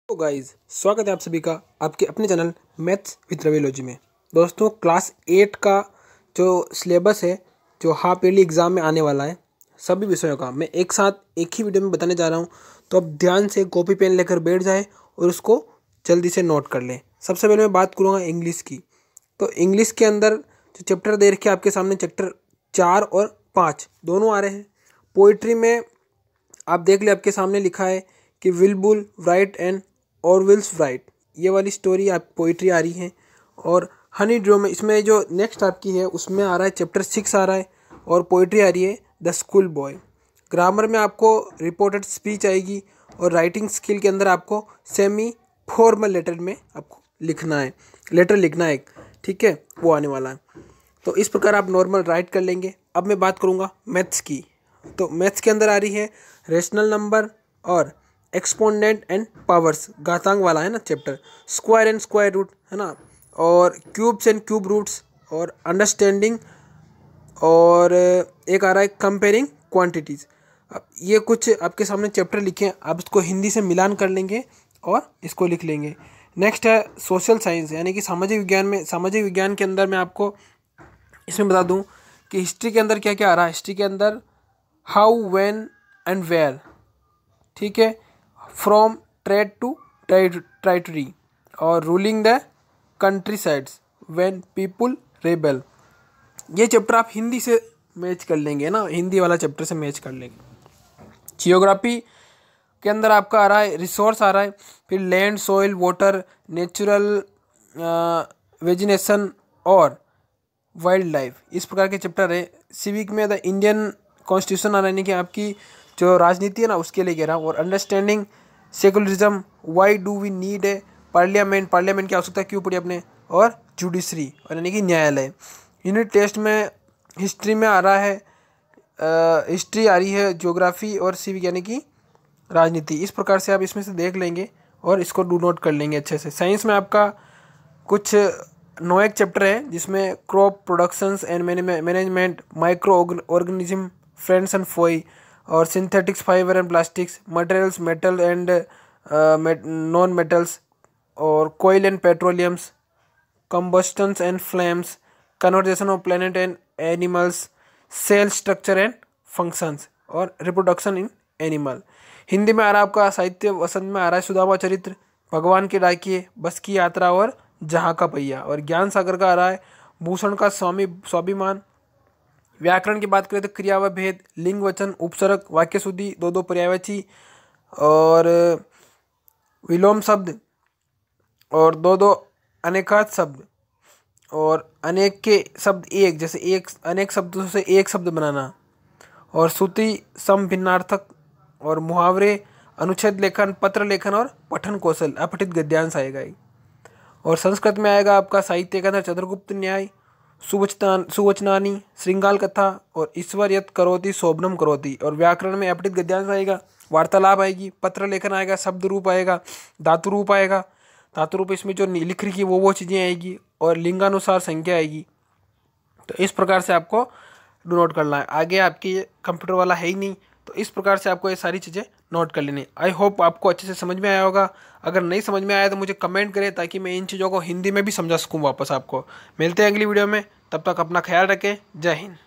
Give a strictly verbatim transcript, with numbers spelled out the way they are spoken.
तो गाइज स्वागत है आप सभी का आपके अपने चैनल मैथ्स विद रविलॉजी में। दोस्तों क्लास एट का जो सिलेबस है जो हाफ ईयरली एग्ज़ाम में आने वाला है सभी विषयों का मैं एक साथ एक ही वीडियो में बताने जा रहा हूं, तो अब ध्यान से कॉपी पेन लेकर बैठ जाएं और उसको जल्दी से नोट कर लें। सबसे पहले मैं बात करूँगा इंग्लिश की। तो इंग्लिश के अंदर जो चैप्टर दे रखे आपके सामने, चैप्टर चार और पाँच दोनों आ रहे हैं। पोइट्री में आप देख ले आपके सामने लिखा है कि Wilbur Wright and Orville Wright, ये वाली स्टोरी आप पोइट्री आ रही है। और हनी ड्रो में इसमें जो नेक्स्ट आपकी है उसमें आ रहा है चैप्टर सिक्स आ रहा है और पोइट्री आ रही है द स्कूल बॉय। ग्रामर में आपको रिपोर्टेड स्पीच आएगी और राइटिंग स्किल के अंदर आपको सेमी फॉर्मल लेटर में आपको लिखना है, लेटर लिखना है, ठीक है, वो आने वाला है। तो इस प्रकार आप नॉर्मल राइट कर लेंगे। अब मैं बात करूँगा मैथ्स की। तो मैथ्स के अंदर आ रही है रेशनल नंबर और एक्सपोनेंट एंड पावर्स, घातांक वाला है ना chapter, square and square root है ना, और क्यूब्स एंड क्यूब रूट्स और अंडरस्टैंडिंग, और एक आ रहा है कंपेयरिंग क्वांटिटीज़। अब ये कुछ आपके सामने चैप्टर लिखे हैं, आप इसको हिंदी से मिलान कर लेंगे और इसको लिख लेंगे। नेक्स्ट है सोशल साइंस, यानी कि सामाजिक विज्ञान में सामाजिक विज्ञान के अंदर मैं आपको इसमें बता दूं कि हिस्ट्री के अंदर क्या क्या आ रहा है। हिस्ट्री के अंदर हाउ, व्हेन एंड वेयर, ठीक है, फ्रॉम ट्रेड टू ट्राइटरी, और ruling the country sides when people rebel. ये चैप्टर आप हिंदी से मैच कर लेंगे ना, हिंदी वाला चैप्टर से मैच कर लेंगे। जियोग्राफी के अंदर आपका आ रहा है रिसोर्स आ रहा है, फिर land, soil, water, natural vegetation और वाइल्ड लाइफ, इस प्रकार के चैप्टर है। सिविक में द इंडियन कॉन्स्टिट्यूशन आ रहा है कि आपकी जो राजनीति है ना उसके लिए कह रहा हूँ, और understanding secularism, why do we need a parliament, parliament की आवश्यकता क्यों पड़ी अपने, और जुडिशरी और यानी कि न्यायालय। यूनिट टेस्ट में हिस्ट्री में आ रहा है हिस्ट्री आ रही है, ज्योग्राफी और सिविक यानी कि राजनीति। इस प्रकार से आप इसमें से देख लेंगे और इसको डू नोट कर लेंगे अच्छे से। साइंस में आपका कुछ नौ एक चैप्टर है जिसमें crop productions and management, micro organism, friends and foe, और synthetics, fibre and plastics, materials, metal and non metals, और coal and petroleums, combustions and flames, conservation of planet and animals, cell structure and functions, और reproduction in animal. Hindi में आ रहा है आपका साहित्य वसंत में आ रहा है सुदामा चरित्र, भगवान के डाकिए, बस की यात्रा और जहाँ का पहिया, और ज्ञान सागर का आ रहा है भूषण का स्वामी स्वाभिमान। व्याकरण की बात करें तो क्रिया व भेद, लिंग वचन, उपसर्ग, वाक्य शुद्धि, दो दो पर्यायवाची और विलोम शब्द, और दो दो अनेकात शब्द, और अनेक के शब्द एक, जैसे एक अनेक शब्दों से एक शब्द बनाना, और श्रुति सम भिन्नार्थक, और मुहावरे, अनुच्छेद लेखन, पत्र लेखन और पठन कौशल, अपठित गद्यांश आएगा। और संस्कृत में आएगा आपका साहित्य के अंदर चंद्रगुप्त न्याय, सुवचना सुवचनानी, श्रृंगाल कथा, और ईश्वर यत् करोति शोभनम करोति। और व्याकरण में अपठित गद्यांश आएगा, वार्तालाप आएगी, पत्र लेखन आएगा, शब्द रूप आएगा, धातु रूप आएगा, धातु रूप इसमें जो लिख रही वो वो चीज़ें आएगी, और लिंगानुसार संख्या आएगी। तो इस प्रकार से आपको डू नोट करना है। आगे आपकी कंप्यूटर वाला है ही नहीं, तो इस प्रकार से आपको ये सारी चीज़ें नोट कर लेनी। आई होप आपको अच्छे से समझ में आया होगा। अगर नहीं समझ में आया तो मुझे कमेंट करें ताकि मैं इन चीज़ों को हिंदी में भी समझा सकूँ वापस आपको। मिलते हैं अगली वीडियो में, तब तक अपना ख्याल रखें। जय हिंद।